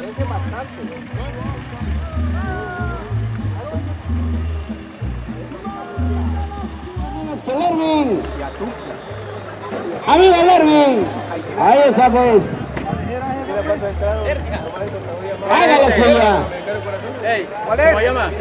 Vámonos que el Erwin. ¡Amigo el Erwin! Ahí está pues. ¡Haga la suya! ¿Cuál es? ¿Cómo llamas?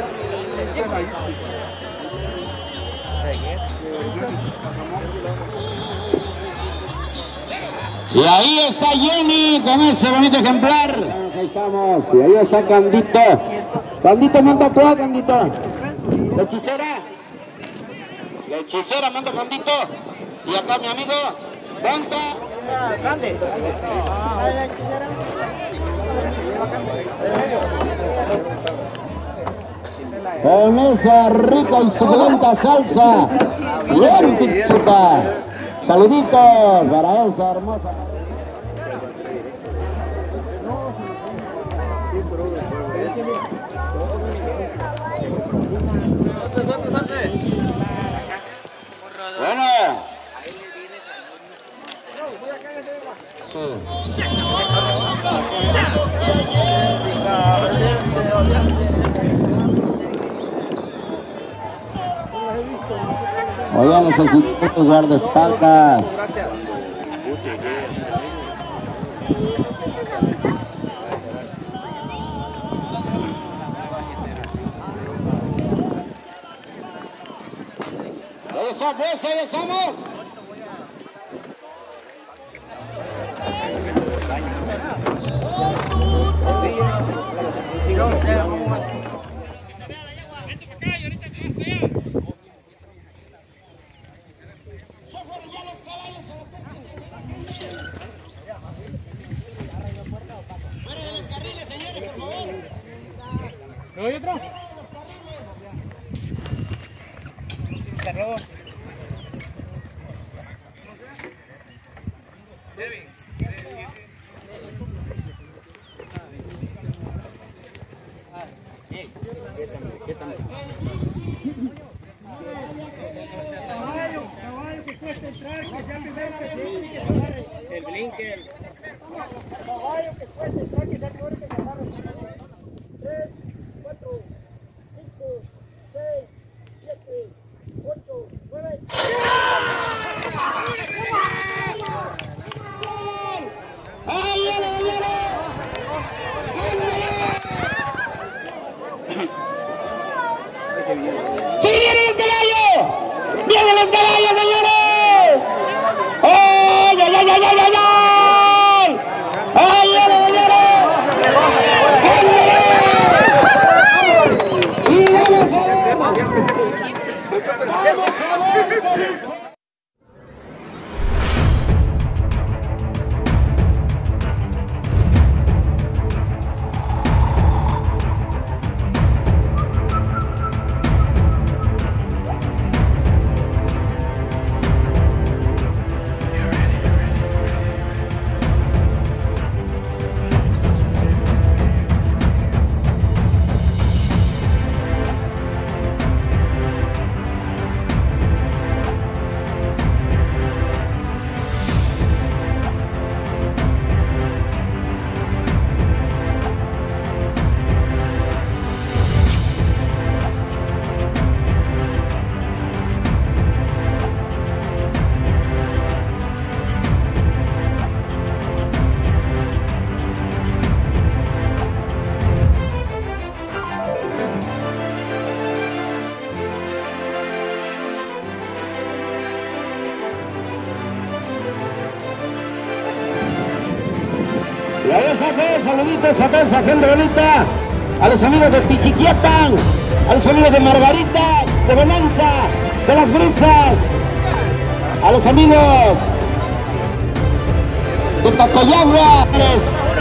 Y ahí está Jenny con ese bonito ejemplar. Ahí estamos. Y ahí está Candito. Candito, manda tú, Candito. La hechicera. La hechicera, manda Candito. Y acá mi amigo. Venta. Con esa rica y suculenta salsa. Bien pizzuta. Saluditos para esa hermosa. Bueno. Sí. Oye, necesito guardaespaldas. Eso pues, ahí estamos. ¿No hay otro? Caballo que cuesta entrar, que sea primero que el blinker. Caballo que cuesta entrar, que sea primero que se agarre. 3, 4, 5, 6, 7, 8, 9. ¡Sí, vienen los caballos! ¡Vienen los caballos, señores! ¡Ay, ay, ay, ay, ay, ay! ¡Ay, ay, señores! ¡Ándale! Y vamos a ver. Vamos a ver qué dice. Y a esa vez, saluditos a toda esa gente bonita, a los amigos de Pijiquiapan, a los amigos de Margaritas, de Bonanza, de Las Brisas, a los amigos de Tacoyagua.